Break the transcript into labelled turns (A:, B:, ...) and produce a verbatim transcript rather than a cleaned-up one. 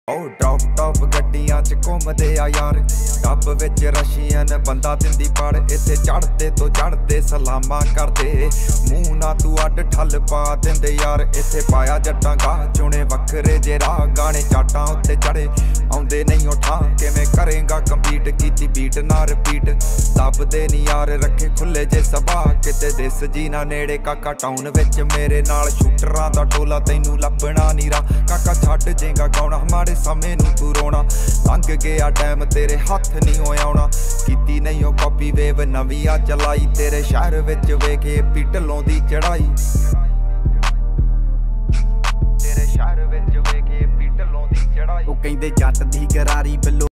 A: ओ top top गड्डियां च घूमदे आ यार, डब विच रशियन बंदा दिंदी पड़, इत्थे चढ़दे तो चढ़दे सलामा करदे, मूंह ना तू अड ठल पा दिंदे यार। इत्थे पाया जट्टां गा चुने वखरे जे राह, गाने चाटां उत्ते चढ़े आउंदे नहीं उठा, किवें करेगा कंपीट कीती बीट ना रिपीट, दबदे नी यार रखे खुले जे सबा, किते दिस जी ना नेड़े काका टाउन विच मेरे नाल शूटरां दा टोला तैनू लभना नी रा, काका छड्ड जेगा गाउणा माड़े समय नू तू रोना, लंघ गया टैम तेरे हत्थ नहीं हो आउणा, कीती नहीं ओ कॉपी वेव नवी आ चलाई, तेरे शहर विच वेखे पिटलों दी चढ़ाई, तेरे शहर विच वेखे पिटलों दी चढ़ाई। ओ कहिंदे जट दी गरारी बिलो